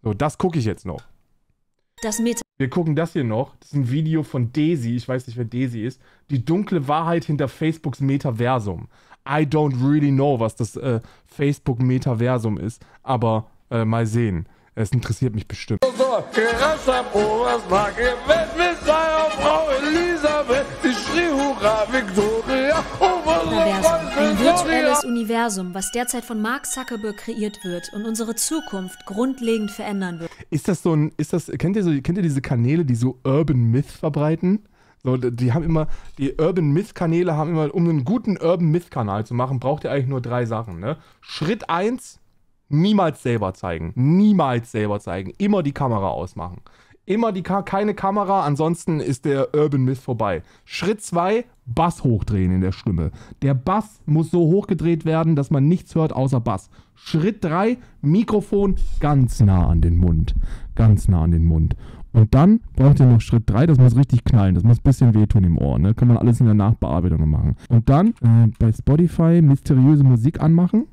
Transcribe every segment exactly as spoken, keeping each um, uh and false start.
So, das gucke ich jetzt noch. Das Meta Wir gucken das hier noch. Das ist ein Video von Daisy. Ich weiß nicht, wer Daisy ist. Die dunkle Wahrheit hinter Facebooks Metaversum. I don't really know, was das äh, Facebook-Metaversum ist. Aber äh, mal sehen. Es interessiert mich bestimmt. Ein virtuelles Universum, was derzeit von Mark Zuckerberg kreiert wird und unsere Zukunft grundlegend verändern wird. Ist das so ein, ist das, kennt ihr so, kennt ihr diese Kanäle, die so Urban Myth verbreiten? So, die haben immer, die Urban Myth Kanäle haben immer, um einen guten Urban Myth Kanal zu machen, braucht ihr eigentlich nur drei Sachen, ne? Schritt eins, niemals selber zeigen. Niemals selber zeigen. Immer die Kamera ausmachen. Immer die Ka keine Kamera, ansonsten ist der Urban Myth vorbei. Schritt zwei, Bass hochdrehen in der Stimme. Der Bass muss so hochgedreht werden, dass man nichts hört außer Bass. Schritt drei, Mikrofon ganz nah an den Mund. Ganz nah an den Mund. Und dann braucht ihr noch Schritt drei, das muss richtig knallen, das muss ein bisschen wehtun im Ohr, ne? Kann man alles in der Nachbearbeitung machen. Und dann äh, bei Spotify mysteriöse Musik anmachen.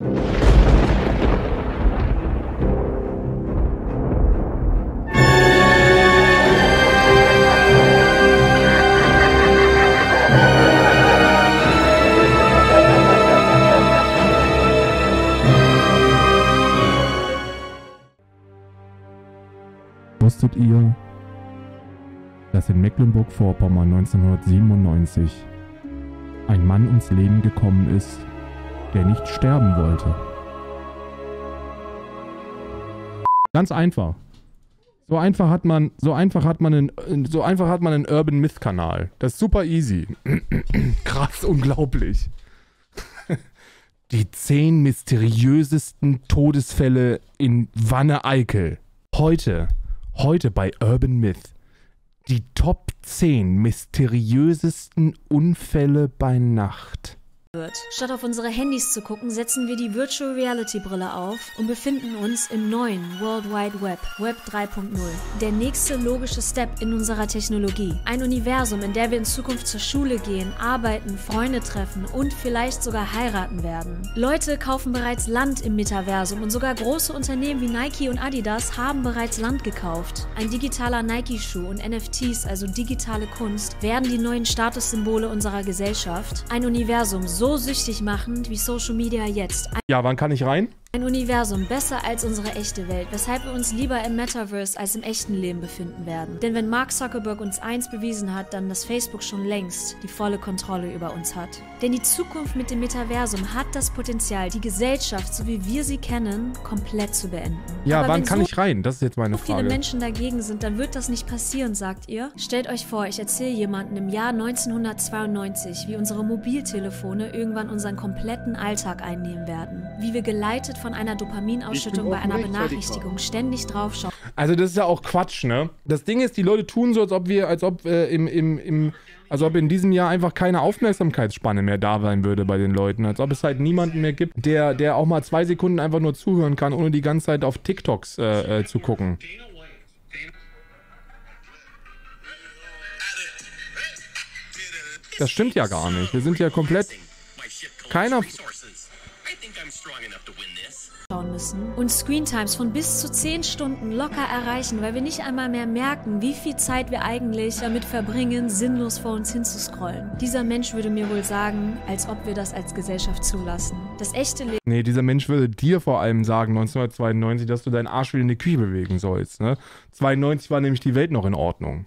Wusstet ihr, dass in Mecklenburg-Vorpommern neunzehnhundertsiebenundneunzig ein Mann ums Leben gekommen ist, der nicht sterben wollte? Ganz einfach. So einfach hat man, so einfach hat man einen, so einfach hat man einen Urban Myth Kanal. Das ist super easy. Krass, unglaublich. Die zehn mysteriösesten Todesfälle in Wanne-Eickel. Heute. Heute bei Urban Myth. Die Top zehn mysteriösesten Unfälle bei Nacht. Wird. Statt auf unsere Handys zu gucken, setzen wir die Virtual Reality Brille auf und befinden uns im neuen World Wide Web, Web drei Punkt null. Der nächste logische Step in unserer Technologie. Ein Universum, in der wir in Zukunft zur Schule gehen, arbeiten, Freunde treffen und vielleicht sogar heiraten werden. Leute kaufen bereits Land im Metaversum und sogar große Unternehmen wie Nike und Adidas haben bereits Land gekauft. Ein digitaler Nike-Schuh und N F Ts, also digitale Kunst, werden die neuen Statussymbole unserer Gesellschaft. Ein Universum so süchtig machend wie Social Media jetzt. Ein Ja, wann kann ich rein? Ein Universum besser als unsere echte Welt, weshalb wir uns lieber im Metaverse als im echten Leben befinden werden. Denn wenn Mark Zuckerberg uns eins bewiesen hat, dann dass Facebook schon längst die volle Kontrolle über uns hat. Denn die Zukunft mit dem Metaversum hat das Potenzial, die Gesellschaft, so wie wir sie kennen, komplett zu beenden. Ja, Aber wann wenn kann so ich rein? Das ist jetzt meine so viele Frage. Menschen dagegen sind, dann wird das nicht passieren, sagt ihr? Stellt euch vor, ich erzähle jemandem im Jahr neunzehnhundertzweiundneunzig, wie unsere Mobiltelefone irgendwann unseren kompletten Alltag einnehmen werden. Wie wir geleitet von einer Dopaminausschüttung bei einer Benachrichtigung ständig draufschauen. Also das ist ja auch Quatsch, ne? Das Ding ist, die Leute tun so, als ob wir, als ob äh, im, im, im, als ob in diesem Jahr einfach keine Aufmerksamkeitsspanne mehr da sein würde bei den Leuten. Als ob es halt niemanden mehr gibt, der, der auch mal zwei Sekunden einfach nur zuhören kann, ohne die ganze Zeit auf TikToks äh, äh, zu gucken. Das stimmt ja gar nicht. Wir sind ja komplett... Keiner... müssen und Screentimes von bis zu zehn Stunden locker erreichen, weil wir nicht einmal mehr merken, wie viel Zeit wir eigentlich damit verbringen, sinnlos vor uns hinzuscrollen. Dieser Mensch würde mir wohl sagen, als ob wir das als Gesellschaft zulassen. Das echte Leben... Nee, dieser Mensch würde dir vor allem sagen, neunzehnhundertzweiundneunzig, dass du deinen Arsch wieder in die Küche bewegen sollst, ne? zweiundneunzig war nämlich die Welt noch in Ordnung.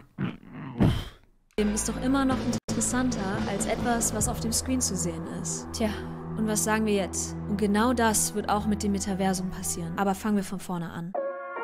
Ist doch immer noch interessanter als etwas, was auf dem Screen zu sehen ist. Tja. Und was sagen wir jetzt? Und genau das wird auch mit dem Metaversum passieren. Aber fangen wir von vorne an.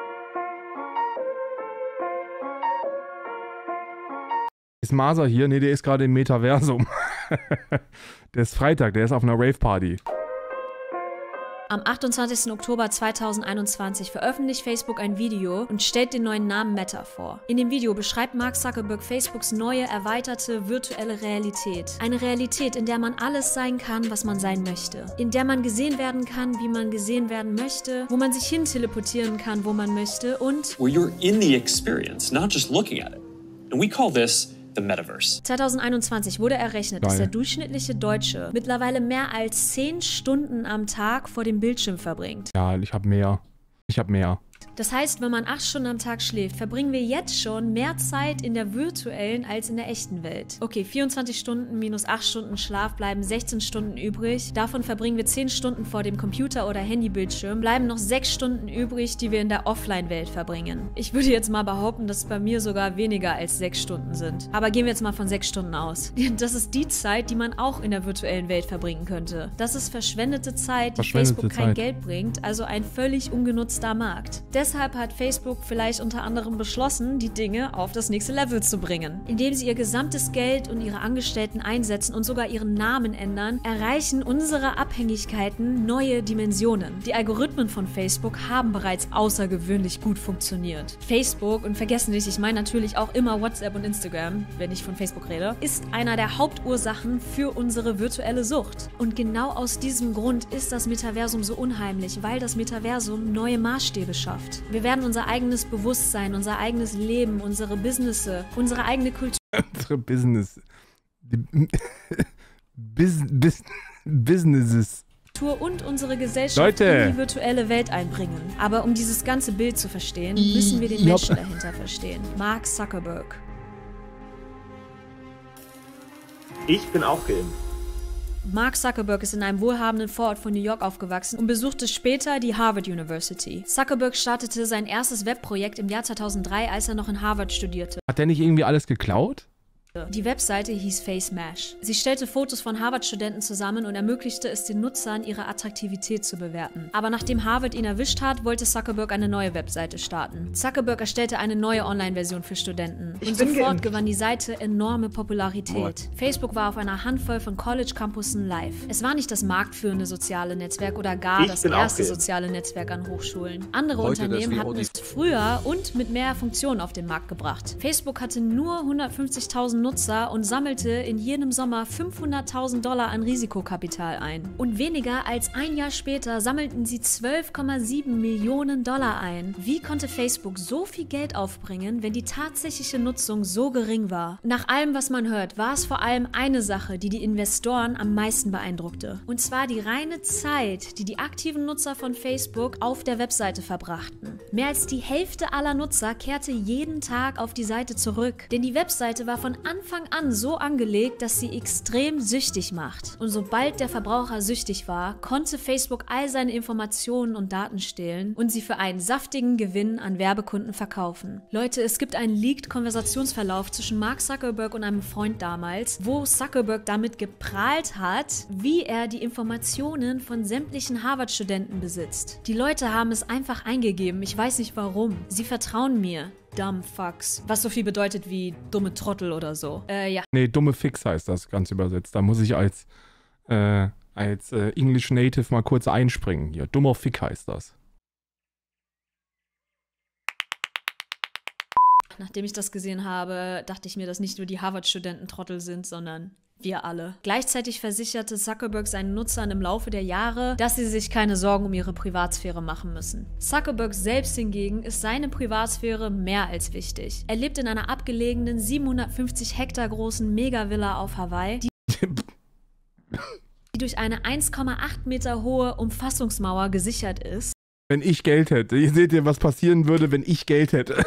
Ist Masa hier? Nee, der ist gerade im Metaversum. Der ist Freitag, der ist auf einer Rave-Party. Am achtundzwanzigsten Oktober zweitausendeinundzwanzig veröffentlicht Facebook ein Video und stellt den neuen Namen Meta vor. In dem Video beschreibt Mark Zuckerberg Facebooks neue, erweiterte, virtuelle Realität. Eine Realität, in der man alles sein kann, was man sein möchte. In der man gesehen werden kann, wie man gesehen werden möchte, wo man sich hin teleportieren kann, wo man möchte und where you're in the experience, not just looking at it. And we call this the Metaverse. zweitausendeinundzwanzig wurde errechnet, Geil. dass der durchschnittliche Deutsche mittlerweile mehr als zehn Stunden am Tag vor dem Bildschirm verbringt. Ja, ich hab mehr. Ich hab mehr. Das heißt, wenn man acht Stunden am Tag schläft, verbringen wir jetzt schon mehr Zeit in der virtuellen als in der echten Welt. Okay, vierundzwanzig Stunden minus acht Stunden Schlaf bleiben sechzehn Stunden übrig. Davon verbringen wir zehn Stunden vor dem Computer oder Handybildschirm. Bleiben noch sechs Stunden übrig, die wir in der Offline-Welt verbringen. Ich würde jetzt mal behaupten, dass es bei mir sogar weniger als sechs Stunden sind. Aber gehen wir jetzt mal von sechs Stunden aus. Das ist die Zeit, die man auch in der virtuellen Welt verbringen könnte. Das ist verschwendete Zeit, die Verschwendete Facebook kein Zeit. Geld bringt, also ein völlig ungenutzter Markt. Deshalb hat Facebook vielleicht unter anderem beschlossen, die Dinge auf das nächste Level zu bringen. Indem sie ihr gesamtes Geld und ihre Angestellten einsetzen und sogar ihren Namen ändern, erreichen unsere Abhängigkeiten neue Dimensionen. Die Algorithmen von Facebook haben bereits außergewöhnlich gut funktioniert. Facebook, und vergessen nicht, ich meine natürlich auch immer WhatsApp und Instagram, wenn ich von Facebook rede, ist einer der Hauptursachen für unsere virtuelle Sucht. Und genau aus diesem Grund ist das Metaversum so unheimlich, weil das Metaversum neue Maßstäbe schafft. Wir werden unser eigenes Bewusstsein, unser eigenes Leben, unsere Businesses, unsere eigene Kultur Unsere Business. Bis, bis, Businesses. und unsere Gesellschaft Leute. in die virtuelle Welt einbringen. Aber um dieses ganze Bild zu verstehen, müssen wir den Ja. Menschen dahinter verstehen. Mark Zuckerberg. Ich bin auch geimpft. Mark Zuckerberg ist in einem wohlhabenden Vorort von New York aufgewachsen und besuchte später die Harvard University. Zuckerberg startete sein erstes Webprojekt im Jahr zweitausenddrei, als er noch in Harvard studierte. Hat der nicht irgendwie alles geklaut? Die Webseite hieß FaceMash. Sie stellte Fotos von Harvard-Studenten zusammen und ermöglichte es den Nutzern, ihre Attraktivität zu bewerten. Aber nachdem Harvard ihn erwischt hat, wollte Zuckerberg eine neue Webseite starten. Zuckerberg erstellte eine neue Online-Version für Studenten. Ich Und bin sofort geimpft. gewann die Seite enorme Popularität. What? Facebook war auf einer Handvoll von College-Campussen live. Es war nicht das marktführende soziale Netzwerk oder gar Ich das bin auch erste geimpft. soziale Netzwerk an Hochschulen. Andere Heute das Unternehmen hatten V O D. es früher und mit mehr Funktionen auf den Markt gebracht. Facebook hatte nur hundertfünfzigtausend Nutzer und sammelte in jedem Sommer fünfhunderttausend Dollar an Risikokapital ein. Und weniger als ein Jahr später sammelten sie zwölf Komma sieben Millionen Dollar ein. Wie konnte Facebook so viel Geld aufbringen, wenn die tatsächliche Nutzung so gering war? Nach allem, was man hört, war es vor allem eine Sache, die die Investoren am meisten beeindruckte. Und zwar die reine Zeit, die die aktiven Nutzer von Facebook auf der Webseite verbrachten. Mehr als die Hälfte aller Nutzer kehrte jeden Tag auf die Seite zurück. Denn die Webseite war von Anfang an so angelegt, dass sie extrem süchtig macht. Und sobald der Verbraucher süchtig war, konnte Facebook all seine Informationen und Daten stehlen und sie für einen saftigen Gewinn an Werbekunden verkaufen. Leute, es gibt einen leaked Konversationsverlauf zwischen Mark Zuckerberg und einem Freund damals, wo Zuckerberg damit geprahlt hat, wie er die Informationen von sämtlichen Harvard-Studenten besitzt. Die Leute haben es einfach eingegeben, ich weiß nicht warum. Sie vertrauen mir. Dumb Fucks. Was so viel bedeutet wie dumme Trottel oder so. Äh, ja. Nee, dumme Fix heißt das ganz übersetzt. Da muss ich als, äh, als äh, English Native mal kurz einspringen. Hier, dummer Fick heißt das. Nachdem ich das gesehen habe, dachte ich mir, dass nicht nur die Harvard-Studenten Trottel sind, sondern wir alle. Gleichzeitig versicherte Zuckerberg seinen Nutzern im Laufe der Jahre, dass sie sich keine Sorgen um ihre Privatsphäre machen müssen. Zuckerberg selbst hingegen ist seine Privatsphäre mehr als wichtig. Er lebt in einer abgelegenen, siebenhundertfünfzig Hektar großen Megavilla auf Hawaii, die die durch eine eins Komma acht Meter hohe Umfassungsmauer gesichert ist. Wenn ich Geld hätte. Ihr seht ja, was passieren würde, wenn ich Geld hätte.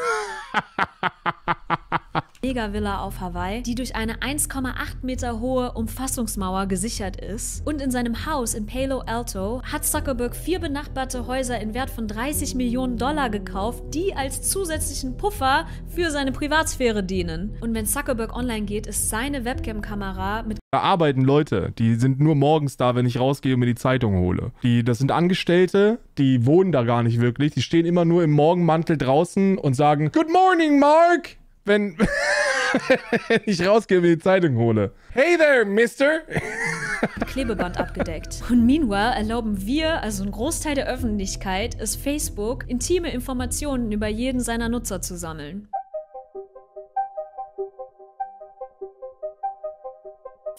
Megavilla auf Hawaii, die durch eine eins Komma acht Meter hohe Umfassungsmauer gesichert ist. Und in seinem Haus in Palo Alto hat Zuckerberg vier benachbarte Häuser in Wert von dreißig Millionen Dollar gekauft, die als zusätzlichen Puffer für seine Privatsphäre dienen. Und wenn Zuckerberg online geht, ist seine Webcam-Kamera mit Da arbeiten Leute, die sind nur morgens da, wenn ich rausgehe und mir die Zeitung hole. Die, das sind Angestellte, die wohnen da gar nicht wirklich. Die stehen immer nur im Morgenmantel draußen und sagen, Good morning, Mark! Wenn, wenn ich rausgehe und mir die Zeitung hole. Hey there, Mister! Klebeband abgedeckt. Und meanwhile erlauben wir, also ein Großteil der Öffentlichkeit, es Facebook, intime Informationen über jeden seiner Nutzer zu sammeln.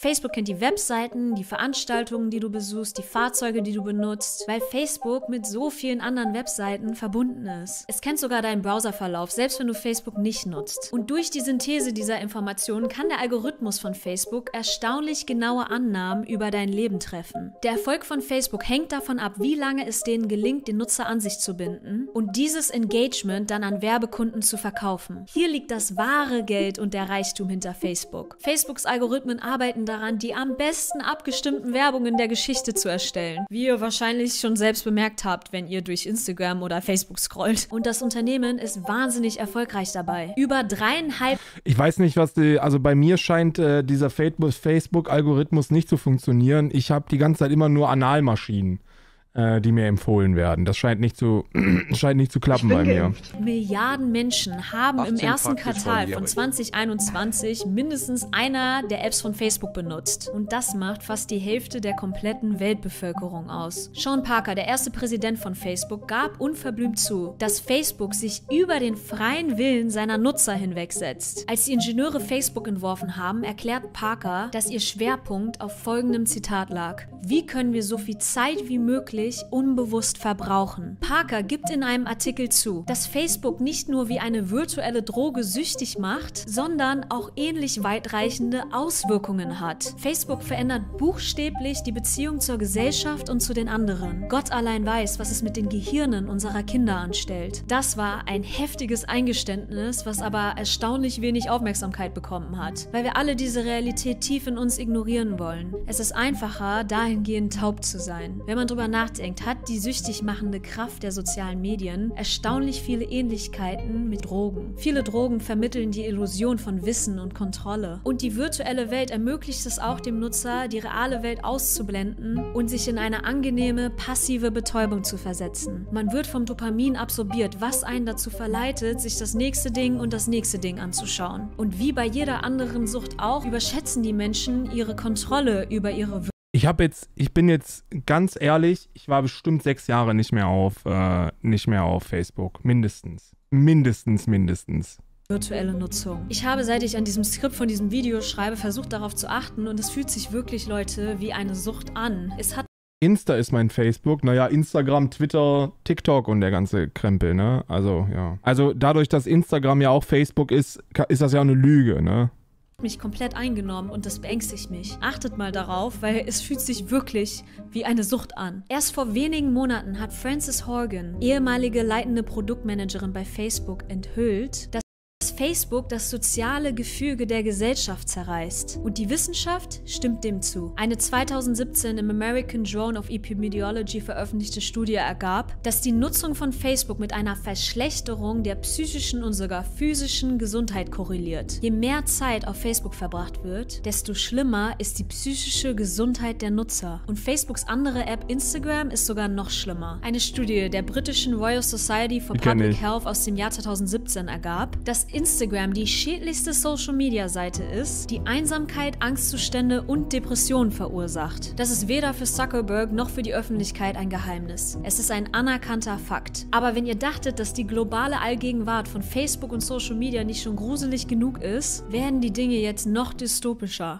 Facebook kennt die Webseiten, die Veranstaltungen, die du besuchst, die Fahrzeuge, die du benutzt, weil Facebook mit so vielen anderen Webseiten verbunden ist. Es kennt sogar deinen Browserverlauf, selbst wenn du Facebook nicht nutzt. Und durch die Synthese dieser Informationen kann der Algorithmus von Facebook erstaunlich genaue Annahmen über dein Leben treffen. Der Erfolg von Facebook hängt davon ab, wie lange es denen gelingt, den Nutzer an sich zu binden und dieses Engagement dann an Werbekunden zu verkaufen. Hier liegt das wahre Geld und der Reichtum hinter Facebook. Facebooks Algorithmen arbeiten daran, die am besten abgestimmten Werbungen der Geschichte zu erstellen. Wie ihr wahrscheinlich schon selbst bemerkt habt, wenn ihr durch Instagram oder Facebook scrollt. Und das Unternehmen ist wahnsinnig erfolgreich dabei. Über dreieinhalb... Ich weiß nicht, was die... Also bei mir scheint äh, dieser Facebook-Algorithmus nicht zu funktionieren. Ich habe die ganze Zeit immer nur Analmaschinen, die mir empfohlen werden. Das scheint nicht zu, scheint nicht zu klappen bei mir. Geimpft. Milliarden Menschen haben im ersten Quartal von zwanzig einundzwanzig mindestens einer der Apps von Facebook benutzt. Und das macht fast die Hälfte der kompletten Weltbevölkerung aus. Sean Parker, der erste Präsident von Facebook, gab unverblümt zu, dass Facebook sich über den freien Willen seiner Nutzer hinwegsetzt. Als die Ingenieure Facebook entworfen haben, erklärt Parker, dass ihr Schwerpunkt auf folgendem Zitat lag: Wie können wir so viel Zeit wie möglich unbewusst verbrauchen? Parker gibt in einem Artikel zu, dass Facebook nicht nur wie eine virtuelle Droge süchtig macht, sondern auch ähnlich weitreichende Auswirkungen hat. Facebook verändert buchstäblich die Beziehung zur Gesellschaft und zu den anderen. Gott allein weiß, was es mit den Gehirnen unserer Kinder anstellt. Das war ein heftiges Eingeständnis, was aber erstaunlich wenig Aufmerksamkeit bekommen hat, weil wir alle diese Realität tief in uns ignorieren wollen. Es ist einfacher, dahingehend taub zu sein. Wenn man drüber nachdenkt, hat die süchtig machende Kraft der sozialen Medien erstaunlich viele Ähnlichkeiten mit Drogen. Viele Drogen vermitteln die Illusion von Wissen und Kontrolle. Und die virtuelle Welt ermöglicht es auch dem Nutzer, die reale Welt auszublenden und sich in eine angenehme, passive Betäubung zu versetzen. Man wird vom Dopamin absorbiert, was einen dazu verleitet, sich das nächste Ding und das nächste Ding anzuschauen. Und wie bei jeder anderen Sucht auch, überschätzen die Menschen ihre Kontrolle über ihre Ich habe jetzt, ich bin jetzt ganz ehrlich, ich war bestimmt sechs Jahre nicht mehr auf, äh, nicht mehr auf Facebook. Mindestens. Mindestens, mindestens. Virtuelle Nutzung. Ich habe, seit ich an diesem Skript von diesem Video schreibe, versucht darauf zu achten und es fühlt sich wirklich, Leute, wie eine Sucht an. Es hat Insta ist mein Facebook, naja, Instagram, Twitter, TikTok und der ganze Krempel, ne? Also, ja. Also dadurch, dass Instagram ja auch Facebook ist, ist das ja eine Lüge, ne? mich komplett eingenommen und das beängstigt mich. Achtet mal darauf, weil es fühlt sich wirklich wie eine Sucht an. Erst vor wenigen Monaten hat Frances Horgan, ehemalige leitende Produktmanagerin bei Facebook, enthüllt, dass Facebook das soziale Gefüge der Gesellschaft zerreißt. Und die Wissenschaft stimmt dem zu. Eine zweitausendsiebzehn im American Journal of Epidemiology veröffentlichte Studie ergab, dass die Nutzung von Facebook mit einer Verschlechterung der psychischen und sogar physischen Gesundheit korreliert. Je mehr Zeit auf Facebook verbracht wird, desto schlimmer ist die psychische Gesundheit der Nutzer. Und Facebooks andere App Instagram ist sogar noch schlimmer. Eine Studie der britischen Royal Society for Public Health aus dem Jahr zweitausendsiebzehn ergab, dass Instagram die schädlichste Social-Media-Seite ist, die Einsamkeit, Angstzustände und Depressionen verursacht. Das ist weder für Zuckerberg noch für die Öffentlichkeit ein Geheimnis. Es ist ein anerkannter Fakt. Aber wenn ihr dachtet, dass die globale Allgegenwart von Facebook und Social Media nicht schon gruselig genug ist, werden die Dinge jetzt noch dystopischer.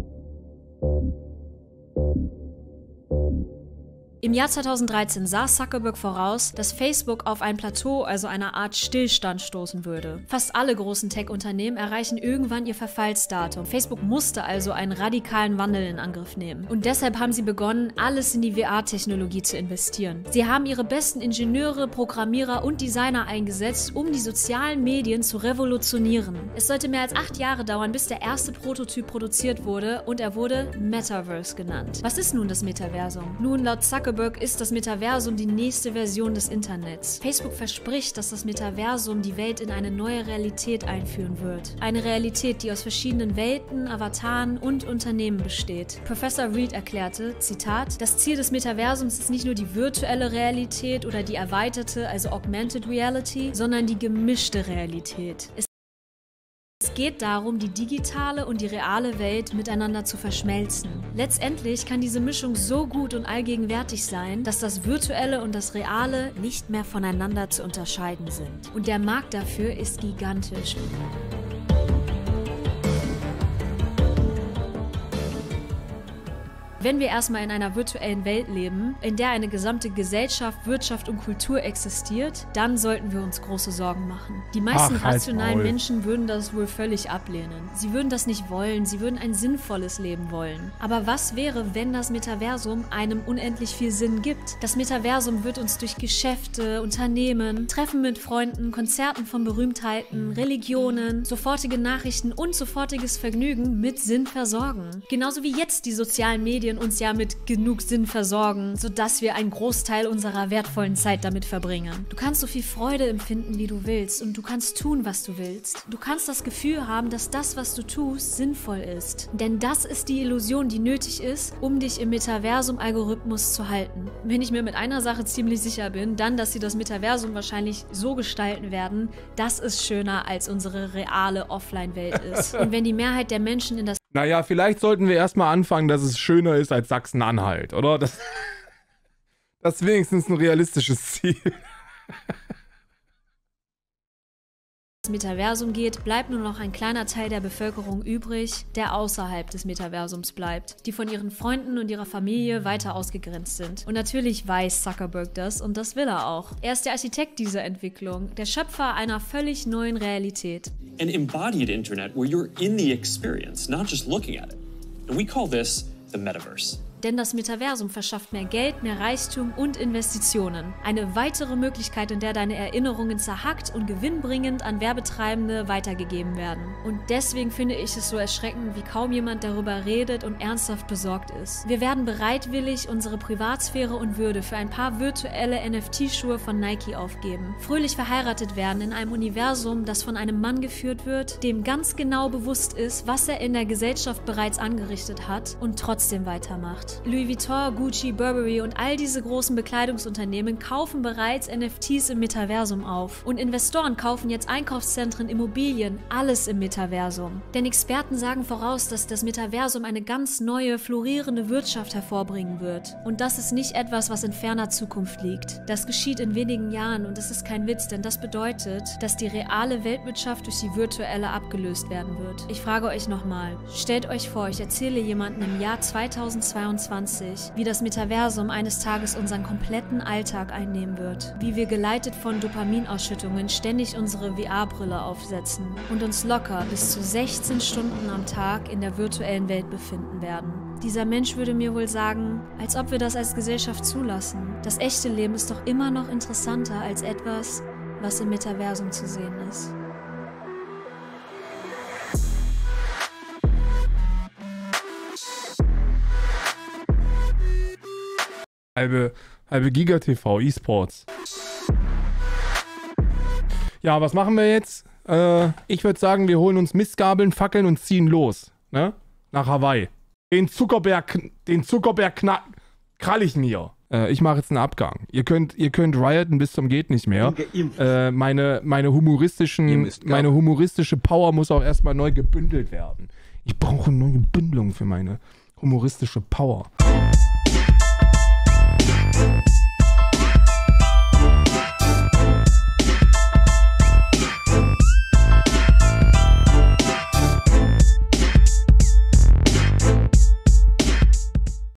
Im Jahr zweitausenddreizehn sah Zuckerberg voraus, dass Facebook auf ein Plateau, also eine Art Stillstand, stoßen würde. Fast alle großen Tech-Unternehmen erreichen irgendwann ihr Verfallsdatum. Facebook musste also einen radikalen Wandel in Angriff nehmen. Und deshalb haben sie begonnen, alles in die V R-Technologie zu investieren. Sie haben ihre besten Ingenieure, Programmierer und Designer eingesetzt, um die sozialen Medien zu revolutionieren. Es sollte mehr als acht Jahre dauern, bis der erste Prototyp produziert wurde und er wurde Metaverse genannt. Was ist nun das Metaversum? Nun, laut Zuckerberg ist das Metaversum die nächste Version des Internets. Facebook verspricht, dass das Metaversum die Welt in eine neue Realität einführen wird. Eine Realität, die aus verschiedenen Welten, Avataren und Unternehmen besteht. Professor Reed erklärte, Zitat, das Ziel des Metaversums ist nicht nur die virtuelle Realität oder die erweiterte, also Augmented Reality, sondern die gemischte Realität. Es Es geht darum, die digitale und die reale Welt miteinander zu verschmelzen. Letztendlich kann diese Mischung so gut und allgegenwärtig sein, dass das Virtuelle und das Reale nicht mehr voneinander zu unterscheiden sind. Und der Markt dafür ist gigantisch. Wenn wir erstmal in einer virtuellen Welt leben, in der eine gesamte Gesellschaft, Wirtschaft und Kultur existiert, dann sollten wir uns große Sorgen machen. Die meisten Ach, halt rationalen Maul. Menschen würden das wohl völlig ablehnen. Sie würden das nicht wollen, sie würden ein sinnvolles Leben wollen. Aber was wäre, wenn das Metaversum einem unendlich viel Sinn gibt? Das Metaversum wird uns durch Geschäfte, Unternehmen, Treffen mit Freunden, Konzerten von Berühmtheiten, Religionen, sofortige Nachrichten und sofortiges Vergnügen mit Sinn versorgen. Genauso wie jetzt die sozialen Medien uns ja mit genug Sinn versorgen, sodass wir einen Großteil unserer wertvollen Zeit damit verbringen. Du kannst so viel Freude empfinden, wie du willst, und du kannst tun, was du willst. Du kannst das Gefühl haben, dass das, was du tust, sinnvoll ist. Denn das ist die Illusion, die nötig ist, um dich im Metaversum-Algorithmus zu halten. Wenn ich mir mit einer Sache ziemlich sicher bin, dann, dass sie das Metaversum wahrscheinlich so gestalten werden, dass es schöner als unsere reale Offline-Welt ist. Und wenn die Mehrheit der Menschen in das Naja, vielleicht sollten wir erstmal anfangen, dass es schöner ist als Sachsen-Anhalt, oder? Das, das ist wenigstens ein realistisches Ziel. Metaversum geht, bleibt nur noch ein kleiner Teil der Bevölkerung übrig, der außerhalb des Metaversums bleibt, die von ihren Freunden und ihrer Familie weiter ausgegrenzt sind. Und natürlich weiß Zuckerberg das, und das will er auch. Er ist der Architekt dieser Entwicklung, der Schöpfer einer völlig neuen Realität. An embodied internet where you're in the experience, not just looking at it. And we call this the metaverse. Denn das Metaversum verschafft mehr Geld, mehr Reichtum und Investitionen. Eine weitere Möglichkeit, in der deine Erinnerungen zerhackt und gewinnbringend an Werbetreibende weitergegeben werden. Und deswegen finde ich es so erschreckend, wie kaum jemand darüber redet und ernsthaft besorgt ist. Wir werden bereitwillig unsere Privatsphäre und Würde für ein paar virtuelle N F T-Schuhe von Nike aufgeben. Fröhlich verheiratet werden in einem Universum, das von einem Mann geführt wird, dem ganz genau bewusst ist, was er in der Gesellschaft bereits angerichtet hat und trotzdem weitermacht. Louis Vuitton, Gucci, Burberry und all diese großen Bekleidungsunternehmen kaufen bereits N F Ts im Metaversum auf. Und Investoren kaufen jetzt Einkaufszentren, Immobilien, alles im Metaversum. Denn Experten sagen voraus, dass das Metaversum eine ganz neue, florierende Wirtschaft hervorbringen wird. Und das ist nicht etwas, was in ferner Zukunft liegt. Das geschieht in wenigen Jahren, und es ist kein Witz, denn das bedeutet, dass die reale Weltwirtschaft durch die virtuelle abgelöst werden wird. Ich frage euch nochmal, stellt euch vor, ich erzähle jemandem im Jahr zweitausendzweiundzwanzig, wie das Metaversum eines Tages unseren kompletten Alltag einnehmen wird. Wie wir geleitet von Dopaminausschüttungen ständig unsere V R-Brille aufsetzen und uns locker bis zu sechzehn Stunden am Tag in der virtuellen Welt befinden werden. Dieser Mensch würde mir wohl sagen, als ob wir das als Gesellschaft zulassen. Das echte Leben ist doch immer noch interessanter als etwas, was im Metaversum zu sehen ist. Halbe, halbe Giga T V, E-Sports. Ja, was machen wir jetzt? Äh, ich würde sagen, wir holen uns Mistgabeln, Fackeln und ziehen los. Ne? Nach Hawaii. Den Zuckerberg, den Zuckerberg kna krall ich mir. Äh, ich mache jetzt einen Abgang. Ihr könnt, ihr könnt rioten bis zum geht nicht mehr. Äh, meine, meine humoristischen, meine humoristische Power muss auch erstmal neu gebündelt werden. Ich brauche neue Bündelung für meine humoristische Power.